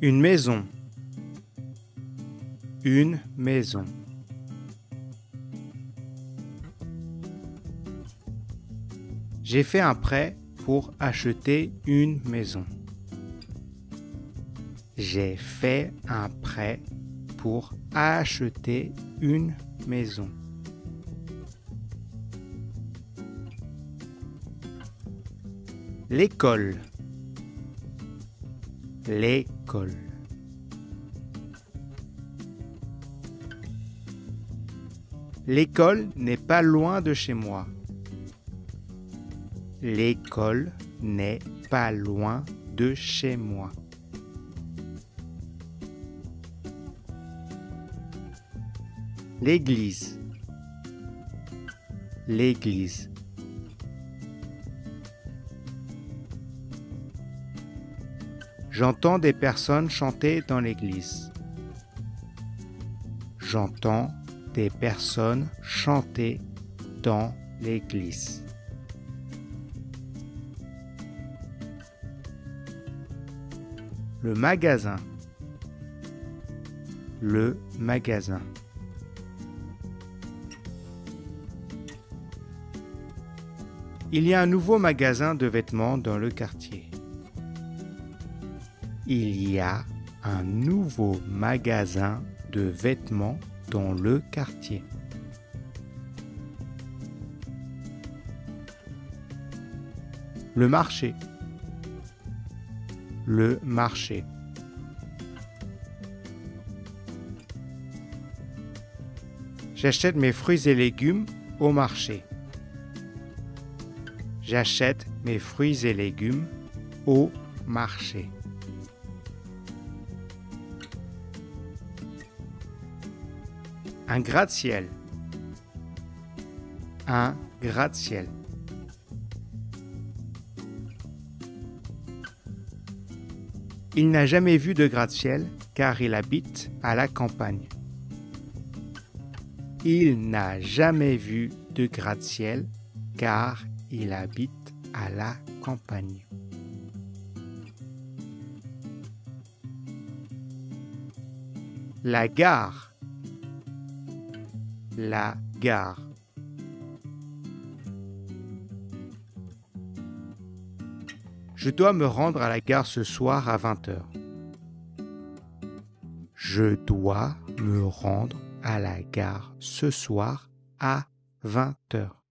Une maison. Une maison. J'ai fait un prêt pour acheter une maison. J'ai fait un prêt pour acheter une maison. L'école. L'école. L'école n'est pas loin de chez moi. L'école n'est pas loin de chez moi. L'église. L'église. J'entends des personnes chanter dans l'église. J'entends des personnes chanter dans l'église. Le magasin. Le magasin. Il y a un nouveau magasin de vêtements dans le quartier. Il y a un nouveau magasin de vêtements dans le quartier. Le marché. Le marché. J'achète mes fruits et légumes au marché. J'achète mes fruits et légumes au marché. Un gratte-ciel. Un gratte-ciel. Il n'a jamais vu de gratte-ciel car il habite à la campagne. Il n'a jamais vu de gratte-ciel car il habite à la campagne. La gare. La gare. Je dois me rendre à la gare ce soir à 20h. Je dois me rendre à la gare ce soir à 20h.